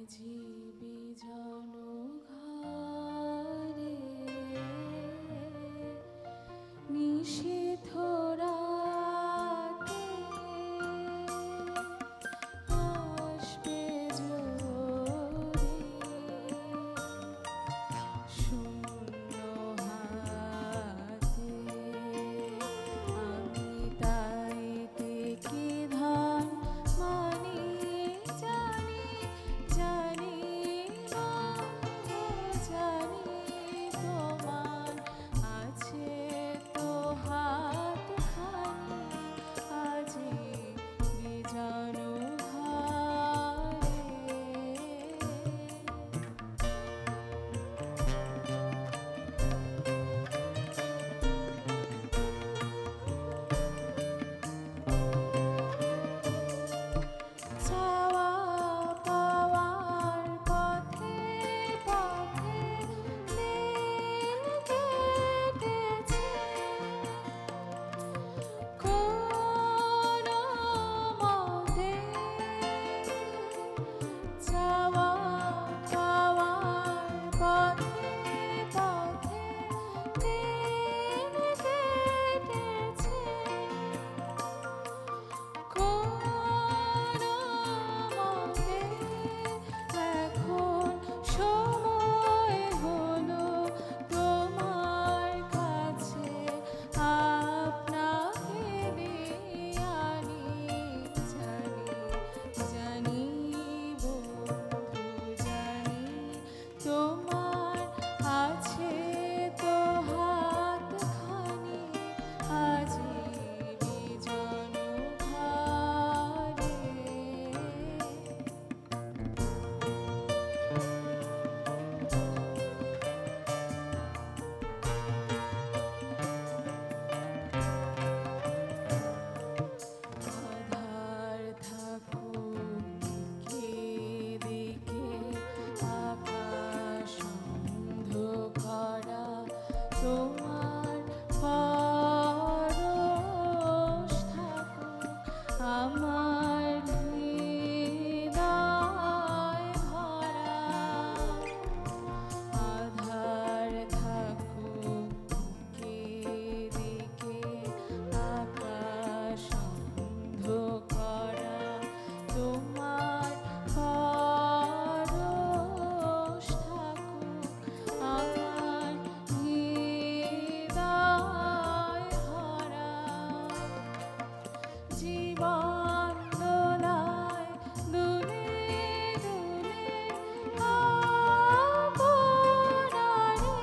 জীবি জনঘরে নিষিদ্ধ রাতে আসবে জোরে শূন্য হাতে আমি তাইতে কি ধান মানি জানি জানি জানি তোমার আছে তো হাত খানি আজি বিজানু ঘরে চাওয়া পাওয়ার পথে পথে দিন কেটেছে কোনো মতে চাওয়া পাওয়ার পথে পথে দিন কেটেছে কোনো মতে এখন সময় হলো তোমার কাছে আপনাকে দিয়ে আনি জানি জানি বন্ধু জানি তোমার আছে তো হাত খানি আজি বিজনু ঘরে আধার থাকুক দিকে দিকে আকাশ অন্ধকারা তোমার পরশ থাকুক আমার হৃদয় ভরা আধার থাকুক দিকে দিকে আকাশ অন্ধকারা তোমার পরশ থাকুক আমার হৃদয় ভরা জীবন দোলায় দুলে দুলে আপনারে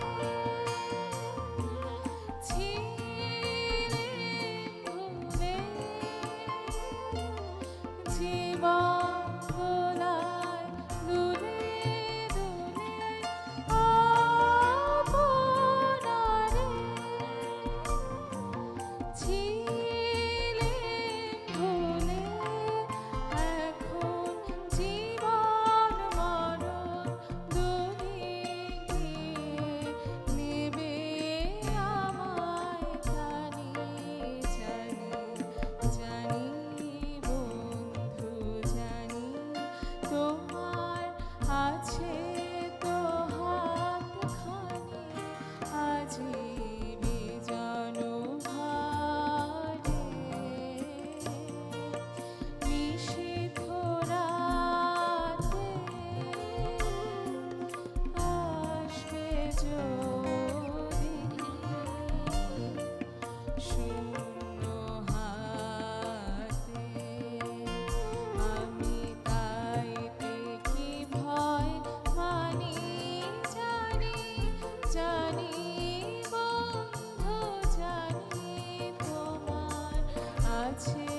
ছিলে ভুলে জীবন দোলায় দুলে দুলে আপনারে ছিলেন ভুলে এখন জীবন মরণ দুদিকে নেবে আমায় জানি জানি জানি বন্ধু জানি তোমার আছে তো হাত খানি আজি বিজনু ঘরে নিষিদ্ধ রাতে আসবে যদি শূন্য হাতে আমি তাইতে কি ভয় মানি জানি জানি বন্ধু জানি তোমার আছে